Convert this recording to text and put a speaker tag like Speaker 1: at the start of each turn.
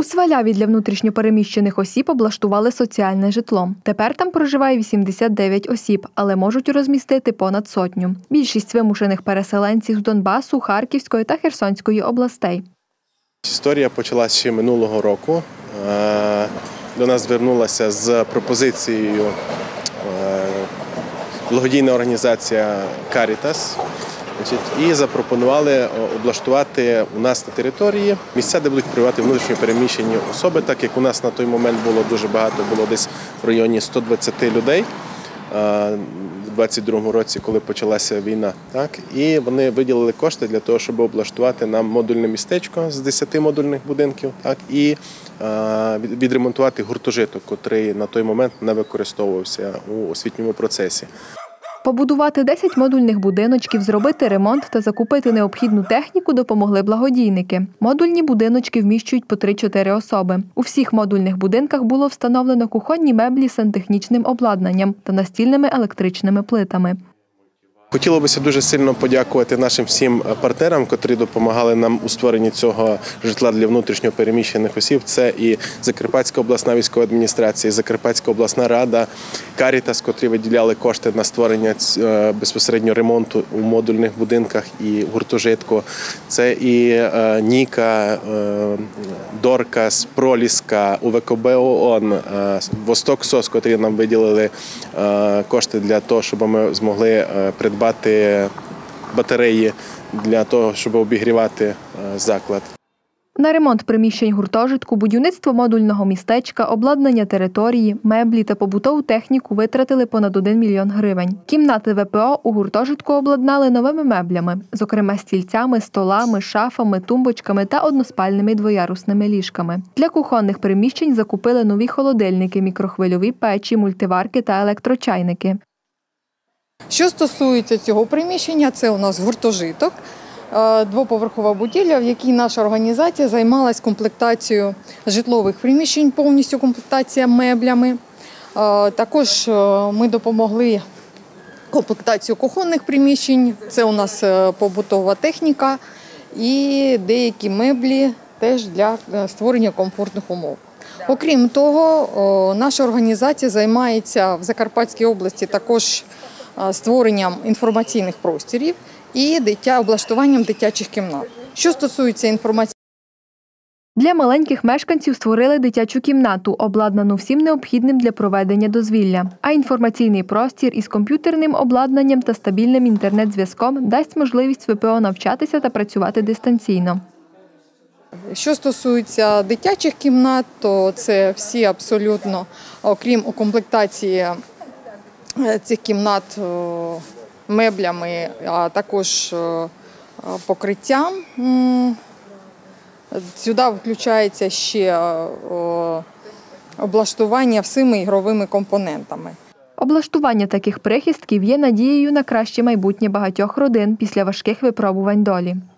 Speaker 1: Сваляві для внутрішньопереміщених осіб облаштували соціальне житло. Тепер там проживає 89 осіб, але можуть розмістити понад сотню. Більшість вимушених переселенців з Донбасу, Харківської та Херсонської областей.
Speaker 2: Історія почалася ще минулого року. До нас звернулася з пропозицією благодійна організація «Карітас». І запропонували облаштувати у нас на території місця, де будуть проживати внутрішньо переміщені особи, так як у нас на той момент було дуже багато, було десь в районі 120 людей у 22-му році, коли почалася війна. І вони виділили кошти для того, щоб облаштувати нам модульне містечко з 10 модульних будинків і відремонтувати гуртожиток, який на той момент не використовувався у освітньому процесі.
Speaker 1: Побудувати 10 модульних будиночків, зробити ремонт та закупити необхідну техніку допомогли благодійники. Модульні будиночки вміщують по 3-4 особи. У всіх модульних будинках було встановлено кухонні меблі з сантехнічним обладнанням та настільними електричними плитами.
Speaker 2: Хотілося б дуже сильно подякувати нашим всім партнерам, котрі допомагали нам у створенні цього житла для внутрішньо переміщених осіб. Це і Закарпатська обласна військова адміністрація, і Закарпатська обласна рада, «Карітас», котрі виділяли кошти на створення безпосередньо ремонту у модульних будинках і гуртожитку. Це і Ніка, Доркас, Проліска, УВКБ ООН, Восток СОС, котрі нам виділили кошти для того, щоб ми змогли придбати батареї для того, щоб обігрівати заклад.
Speaker 1: На ремонт приміщень гуртожитку, будівництво модульного містечка, обладнання території, меблі та побутову техніку витратили понад 1 мільйон гривень. Кімнати ВПО у гуртожитку обладнали новими меблями, зокрема стільцями, столами, шафами, тумбочками та односпальними двоярусними ліжками. Для кухонних приміщень закупили нові холодильники, мікрохвильові печі, мультиварки та електрочайники.
Speaker 3: Що стосується цього приміщення, це у нас гуртожиток, двоповерхова будівля, в якій наша організація займалась комплектацією житлових приміщень, повністю комплектація меблями. Також ми допомогли комплектацію кухонних приміщень, це у нас побутова техніка і деякі меблі теж для створення комфортних умов. Окрім того, наша організація займається в Закарпатській області також створенням інформаційних просторів і облаштуванням дитячих кімнат. Що стосується інформації,
Speaker 1: для маленьких мешканців створили дитячу кімнату, обладнану всім необхідним для проведення дозвілля. А інформаційний простір із комп'ютерним обладнанням та стабільним інтернет-зв'язком дасть можливість ВПО навчатися та працювати дистанційно.
Speaker 3: Що стосується дитячих кімнат, то це всі абсолютно, окрім комплектації цих кімнат меблями, а також покриттям. Сюди включається ще облаштування всіми ігровими компонентами.
Speaker 1: Облаштування таких прихистків є надією на краще майбутнє багатьох родин після важких випробувань долі.